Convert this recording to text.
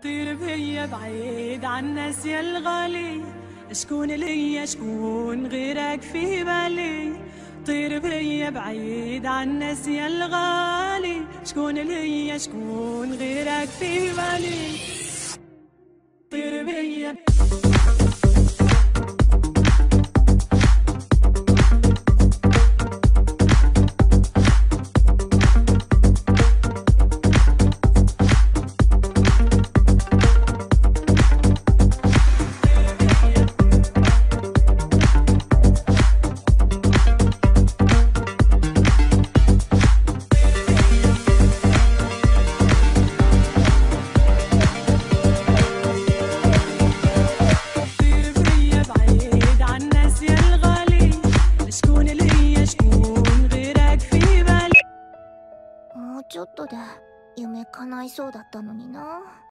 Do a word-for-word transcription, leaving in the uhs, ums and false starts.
طير بيا بعيد عن ناس يا الغالي، شكون ليا شكون غيرك في بالي. طير بيا بعيد عن ناس يا الغالي، شكون ليا شكون غيرك في بالي. طير بيا もうちょっとで夢叶いそうだったのにな。